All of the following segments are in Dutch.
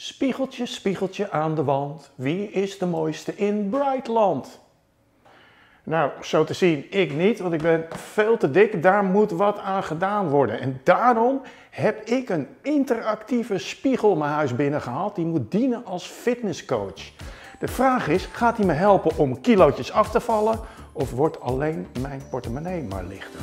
Spiegeltje, spiegeltje aan de wand, wie is de mooiste in Brightland? Nou, zo te zien, ik niet, want ik ben veel te dik. Daar moet wat aan gedaan worden. En daarom heb ik een interactieve spiegel mijn huis binnengehaald. Die moet dienen als fitnesscoach. De vraag is, gaat hij me helpen om kilootjes af te vallen? Of wordt alleen mijn portemonnee maar lichter?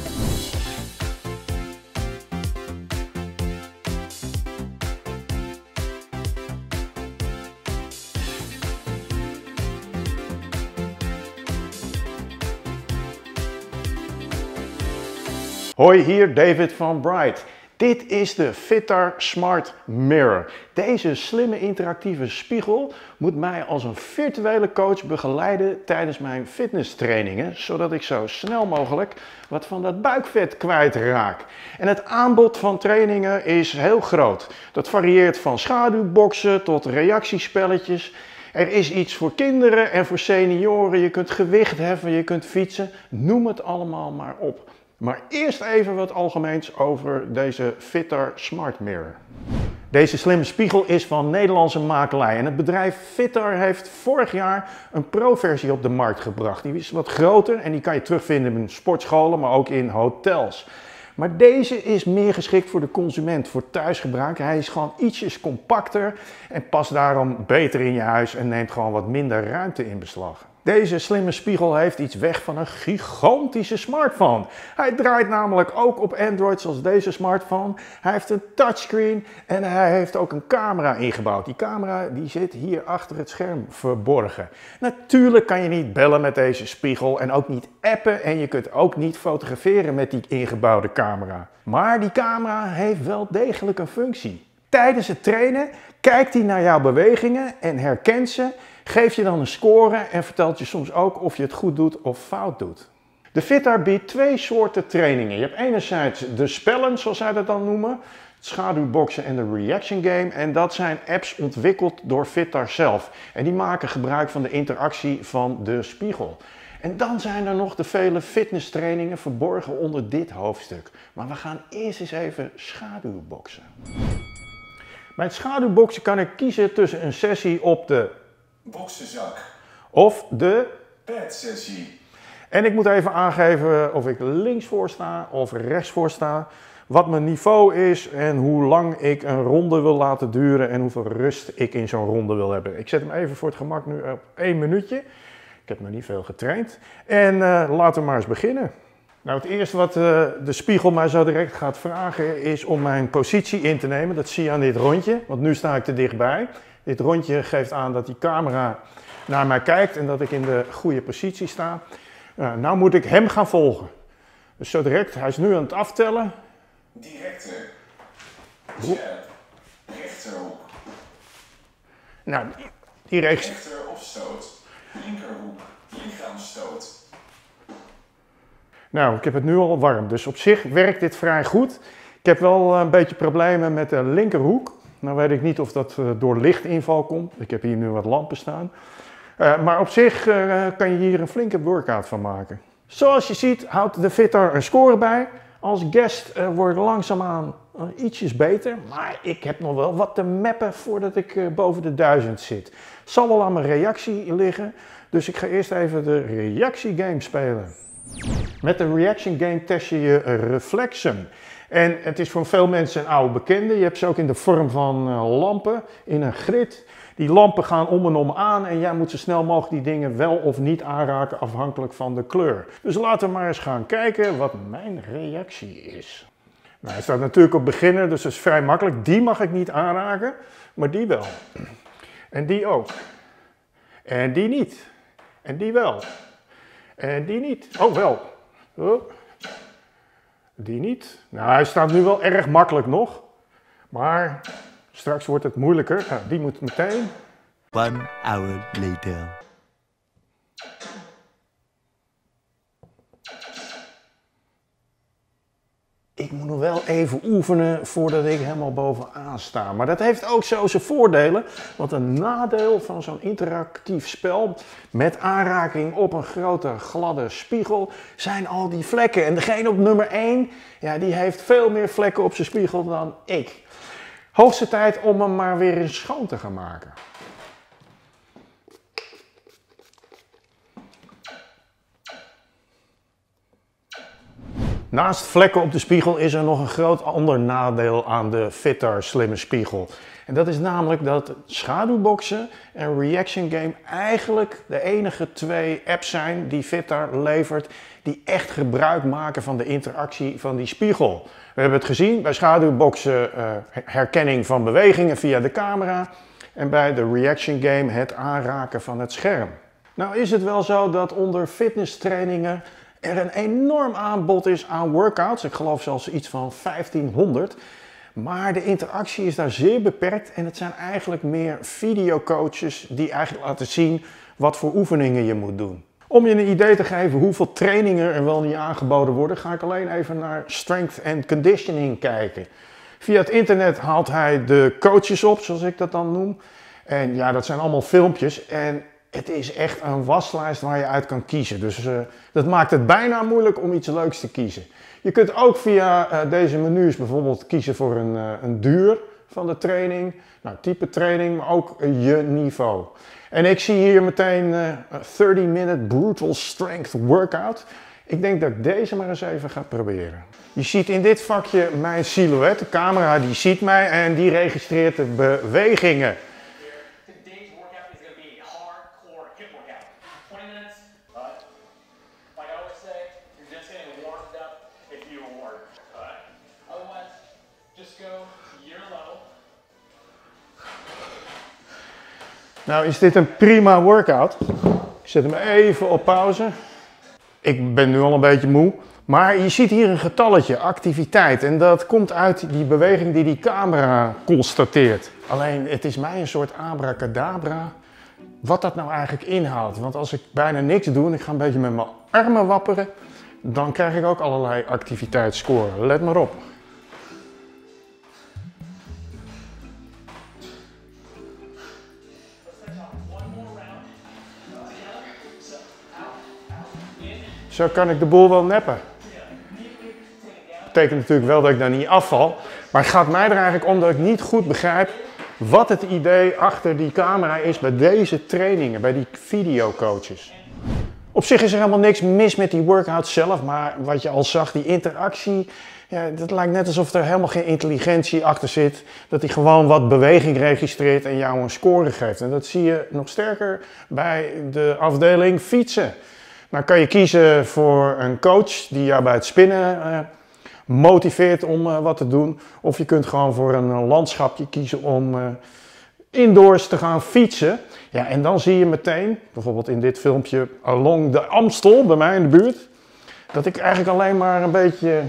Hoi, hier David van Bright. Dit is de Fitar Smart Mirror. Deze slimme interactieve spiegel moet mij als een virtuele coach begeleiden tijdens mijn fitnesstrainingen, zodat ik zo snel mogelijk wat van dat buikvet kwijtraak. En het aanbod van trainingen is heel groot. Dat varieert van schaduwboksen tot reactiespelletjes. Er is iets voor kinderen en voor senioren. Je kunt gewicht heffen, je kunt fietsen. Noem het allemaal maar op. Maar eerst even wat algemeens over deze Fitar Smart Mirror. Deze slimme spiegel is van Nederlandse makelij en het bedrijf Fitar heeft vorig jaar een pro-versie op de markt gebracht. Die is wat groter en die kan je terugvinden in sportscholen, maar ook in hotels. Maar deze is meer geschikt voor de consument, voor thuisgebruik. Hij is gewoon ietsjes compacter en past daarom beter in je huis en neemt gewoon wat minder ruimte in beslag. Deze slimme spiegel heeft iets weg van een gigantische smartphone. Hij draait namelijk ook op Android zoals deze smartphone. Hij heeft een touchscreen en hij heeft ook een camera ingebouwd. Die camera die zit hier achter het scherm verborgen. Natuurlijk kan je niet bellen met deze spiegel en ook niet appen en je kunt ook niet fotograferen met die ingebouwde camera. Maar die camera heeft wel degelijk een functie. Tijdens het trainen kijkt hij naar jouw bewegingen en herkent ze. Geef je dan een score en vertelt je soms ook of je het goed doet of fout doet. De Fitar biedt twee soorten trainingen. Je hebt enerzijds de spellen, zoals zij dat dan noemen, het schaduwboksen en de reaction game. En dat zijn apps ontwikkeld door Fitar zelf. En die maken gebruik van de interactie van de spiegel. En dan zijn er nog de vele fitnesstrainingen verborgen onder dit hoofdstuk. Maar we gaan eerst eens even schaduwboksen. Bij het schaduwboksen kan ik kiezen tussen een sessie op de boksenzak of de padsessie. En ik moet even aangeven of ik links voor sta of rechts voor sta, wat mijn niveau is en hoe lang ik een ronde wil laten duren en hoeveel rust ik in zo'n ronde wil hebben. Ik zet hem even voor het gemak nu op 1 minuutje. Ik heb nog niet veel getraind. En laten we maar eens beginnen. Nou, het eerste wat de spiegel mij zo direct gaat vragen is om mijn positie in te nemen. Dat zie je aan dit rondje, want nu sta ik te dichtbij. Dit rondje geeft aan dat die camera naar mij kijkt en dat ik in de goede positie sta. Nou moet ik hem gaan volgen. Dus zo direct, hij is nu aan het aftellen. Directe, scherp, rechterhoek. Nou, die rechts. Rechter of stoot, linkerhoek, lichaamsstoot. Nou, ik heb het nu al warm, dus op zich werkt dit vrij goed. Ik heb wel een beetje problemen met de linkerhoek. Nou weet ik niet of dat door lichtinval komt. Ik heb hier nu wat lampen staan. Maar op zich kan je hier een flinke workout van maken. Zoals je ziet houdt de Fitar een score bij. Als guest wordt langzaamaan ietsjes beter. Maar ik heb nog wel wat te mappen voordat ik boven de 1000 zit. Zal wel aan mijn reactie liggen. Dus ik ga eerst even de reactiegame spelen. Met de reaction game test je je reflexen. En het is voor veel mensen een oude bekende. Je hebt ze ook in de vorm van lampen in een grid. Die lampen gaan om en om aan en jij moet zo snel mogelijk die dingen wel of niet aanraken afhankelijk van de kleur. Dus laten we maar eens gaan kijken wat mijn reactie is. Nou, hij staat natuurlijk op beginner, dus dat is vrij makkelijk. Die mag ik niet aanraken, maar die wel. En die ook. En die niet. En die wel. En die niet. Oh, wel. Oh. Die niet. Nou, hij staat nu wel erg makkelijk nog. Maar straks wordt het moeilijker. Nou, die moet meteen. 1 hour later. Ik moet nog wel even oefenen voordat ik helemaal bovenaan sta. Maar dat heeft ook zo zijn voordelen. Want een nadeel van zo'n interactief spel met aanraking op een grote gladde spiegel zijn al die vlekken. En degene op nummer 1, ja, die heeft veel meer vlekken op zijn spiegel dan ik. Hoogste tijd om hem maar weer eens schoon te gaan maken. Naast vlekken op de spiegel is er nog een groot ander nadeel aan de Fitar slimme spiegel. En dat is namelijk dat schaduwboxen en Reaction Game eigenlijk de enige twee apps zijn die Fitar levert die echt gebruik maken van de interactie van die spiegel. We hebben het gezien bij schaduwboxen herkenning van bewegingen via de camera en bij de Reaction Game het aanraken van het scherm. Nou is het wel zo dat onder fitnesstrainingen er een enorm aanbod is aan workouts. Ik geloof zelfs iets van 1500. Maar de interactie is daar zeer beperkt en het zijn eigenlijk meer videocoaches die eigenlijk laten zien wat voor oefeningen je moet doen. Om je een idee te geven hoeveel trainingen er wel niet aangeboden worden, ga ik alleen even naar Strength and Conditioning kijken. Via het internet haalt hij de coaches op, zoals ik dat dan noem. En ja, dat zijn allemaal filmpjes en het is echt een waslijst waar je uit kan kiezen. Dus dat maakt het bijna moeilijk om iets leuks te kiezen. Je kunt ook via deze menus bijvoorbeeld kiezen voor een duur van de training. Nou, type training, maar ook je niveau. En ik zie hier meteen 30-minute brutal strength workout. Ik denk dat ik deze maar eens even ga proberen. Je ziet in dit vakje mijn silhouet. De camera die ziet mij en die registreert de bewegingen. Nou is dit een prima workout. Ik zet hem even op pauze. Ik ben nu al een beetje moe. Maar je ziet hier een getalletje, activiteit. En dat komt uit die beweging die die camera constateert. Alleen het is mij een soort abracadabra wat dat nou eigenlijk inhoudt. Want als ik bijna niks doe en ik ga een beetje met mijn armen wapperen, dan krijg ik ook allerlei activiteitsscoren. Let maar op. Zo kan ik de boel wel neppen. Dat betekent natuurlijk wel dat ik daar niet afval. Maar het gaat mij er eigenlijk om dat ik niet goed begrijp wat het idee achter die camera is bij deze trainingen, bij die videocoaches. Op zich is er helemaal niks mis met die workout zelf, maar wat je al zag, die interactie, ja, dat lijkt net alsof er helemaal geen intelligentie achter zit. Dat hij gewoon wat beweging registreert en jou een score geeft. En dat zie je nog sterker bij de afdeling fietsen. Nou kan je kiezen voor een coach die jou bij het spinnen motiveert om wat te doen. Of je kunt gewoon voor een landschapje kiezen om indoors te gaan fietsen. Ja, en dan zie je meteen, bijvoorbeeld in dit filmpje along de Amstel bij mij in de buurt, dat ik eigenlijk alleen maar een beetje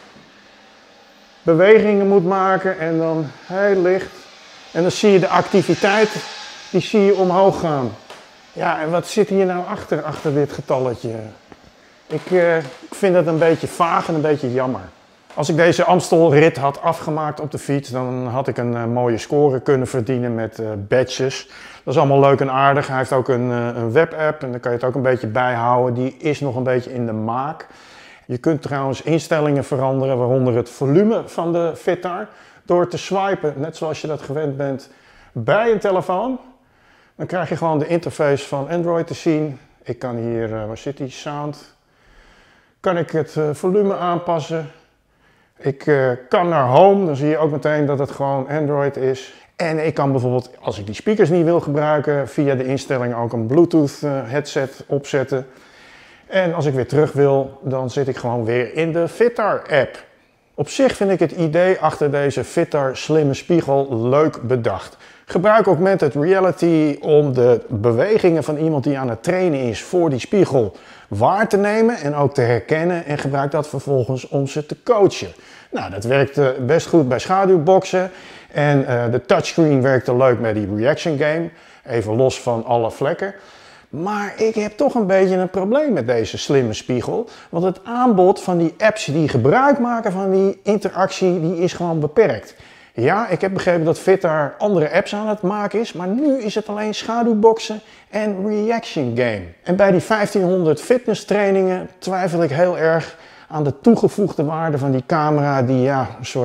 bewegingen moet maken en dan heel licht. En dan zie je de activiteit, die zie je omhoog gaan. Ja, en wat zit hier nou achter dit getalletje? Ik vind het een beetje vaag en een beetje jammer. Als ik deze Amstelrit had afgemaakt op de fiets, dan had ik een mooie score kunnen verdienen met badges. Dat is allemaal leuk en aardig. Hij heeft ook een webapp en daar kan je het ook een beetje bijhouden. Die is nog een beetje in de maak. Je kunt trouwens instellingen veranderen, waaronder het volume van de Fitar, door te swipen, net zoals je dat gewend bent, bij een telefoon. Dan krijg je gewoon de interface van Android te zien. Ik kan hier, waar zit die, sound, kan ik het volume aanpassen. Ik kan naar home, dan zie je ook meteen dat het gewoon Android is. En ik kan bijvoorbeeld, als ik die speakers niet wil gebruiken, via de instellingen ook een Bluetooth headset opzetten. En als ik weer terug wil, dan zit ik gewoon weer in de Fitar app. Op zich vind ik het idee achter deze Fitar slimme spiegel leuk bedacht. Gebruik augmented reality om de bewegingen van iemand die aan het trainen is voor die spiegel waar te nemen en ook te herkennen en gebruik dat vervolgens om ze te coachen. Nou, dat werkte best goed bij schaduwboxen en de touchscreen werkte leuk met die Reaction Game, even los van alle vlekken. Maar ik heb toch een beetje een probleem met deze slimme spiegel, want het aanbod van die apps die gebruik maken van die interactie, die is gewoon beperkt. Ja, ik heb begrepen dat Fitar andere apps aan het maken is, maar nu is het alleen schaduwboxen en Reaction Game. En bij die 1500 fitness trainingen twijfel ik heel erg aan de toegevoegde waarde van die camera die ja, een soort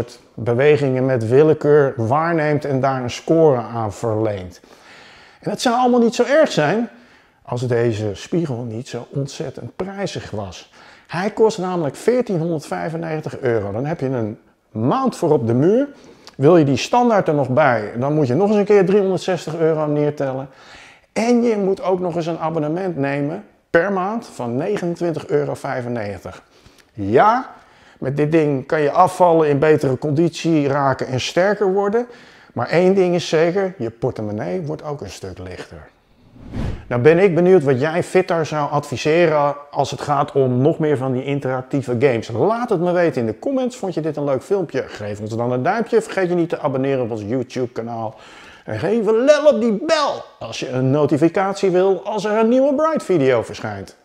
bewegingen met willekeur waarneemt en daar een score aan verleent. En dat zou allemaal niet zo erg zijn als deze spiegel niet zo ontzettend prijzig was. Hij kost namelijk €1495. Dan heb je een mount voor op de muur. Wil je die standaard er nog bij, dan moet je nog eens een keer €360 neertellen. En je moet ook nog eens een abonnement nemen per maand van €29,95. Ja, met dit ding kan je afvallen, in betere conditie raken en sterker worden. Maar één ding is zeker, je portemonnee wordt ook een stuk lichter. Nou ben ik benieuwd wat jij fitter zou adviseren als het gaat om nog meer van die interactieve games. Laat het me weten in de comments. Vond je dit een leuk filmpje? Geef ons dan een duimpje. Vergeet je niet te abonneren op ons YouTube kanaal. En geef een lel op die bel als je een notificatie wil als er een nieuwe Bright video verschijnt.